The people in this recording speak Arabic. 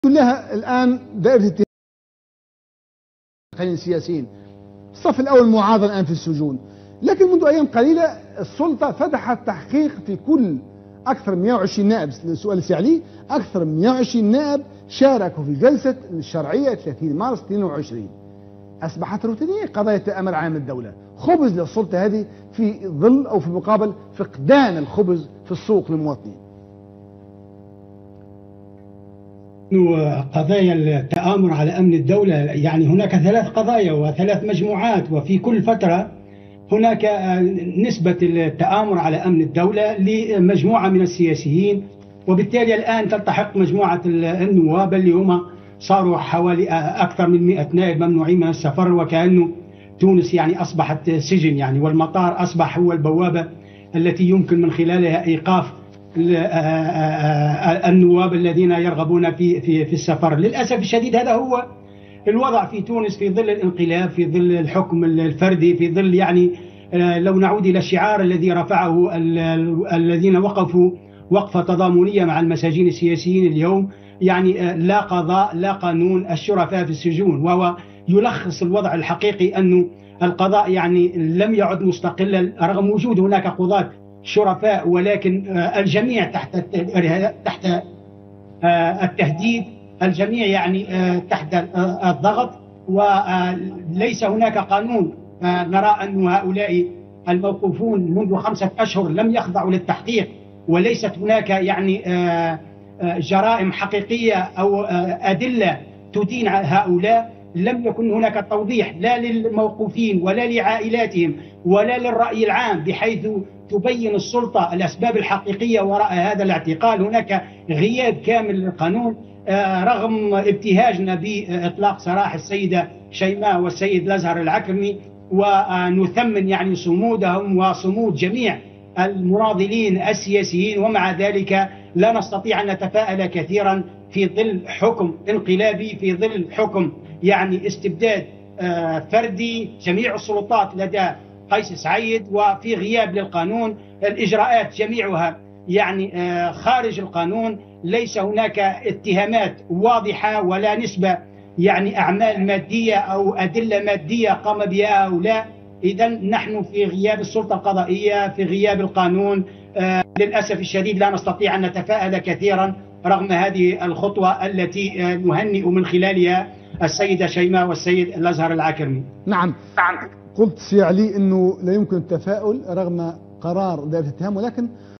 كلها الآن دائرة اتهام السياسيين. الصف الأول معاضل الآن في السجون، لكن منذ أيام قليلة السلطة فتحت تحقيق في كل أكثر من 120 نائب. السؤال السعلي أكثر من 120 نائب شاركوا في جلسة الشرعية 30 مارس 22. أصبحت روتينية قضايا أمر عام الدولة، خبز للسلطة هذه في ظل أو في مقابل فقدان الخبز في السوق للمواطنين. قضايا التآمر على أمن الدولة، يعني هناك 3 قضايا و3 مجموعات، وفي كل فترة هناك نسبة التآمر على أمن الدولة لمجموعة من السياسيين، وبالتالي الآن تلتحق مجموعة النواب اللي هم صاروا حوالي أكثر من 100 نائب ممنوعين من السفر، وكأنه تونس يعني أصبحت سجن يعني، والمطار أصبح هو البوابة التي يمكن من خلالها إيقاف النواب الذين يرغبون في السفر. للأسف الشديد هذا هو الوضع في تونس في ظل الانقلاب، في ظل الحكم الفردي، في ظل يعني لو نعود إلى الشعار الذي رفعه الذين وقفوا وقفة تضامنية مع المساجين السياسيين اليوم، يعني لا قضاء لا قانون، الشرفاء في السجون، وهو يلخص الوضع الحقيقي أنه القضاء يعني لم يعد مستقلا رغم وجود هناك قضاة شرفاء، ولكن الجميع تحت التهديد، الجميع يعني تحت الضغط، وليس هناك قانون. نرى أن هؤلاء الموقوفون منذ 5 أشهر لم يخضعوا للتحقيق، وليست هناك يعني جرائم حقيقية أو أدلة تدين هؤلاء. لم يكن هناك توضيح لا للموقوفين ولا لعائلاتهم ولا للرأي العام بحيث تبين السلطة الأسباب الحقيقية وراء هذا الاعتقال. هناك غياب كامل للقانون، رغم ابتهاجنا بإطلاق سراح السيدة شيماء والسيد الأزهر العكرمي، ونثمن يعني صمودهم وصمود جميع المناضلين السياسيين، ومع ذلك لا نستطيع أن نتفاءل كثيرا في ظل حكم انقلابي، في ظل حكم يعني استبداد فردي، جميع السلطات لدى قيس سعيد، وفي غياب للقانون، الإجراءات جميعها يعني خارج القانون، ليس هناك اتهامات واضحة ولا نسبة يعني أعمال مادية أو أدلة مادية قام بها هؤلاء. إذن نحن في غياب السلطة القضائية، في غياب القانون، للأسف الشديد لا نستطيع أن نتفاءل كثيرا رغم هذه الخطوة التي نهنئ من خلالها السيدة شيماء والسيد الأزهر العكرمي. نعم. قلت سي علي أنه لا يمكن التفاؤل رغم قرار دائرة الاتهام، ولكن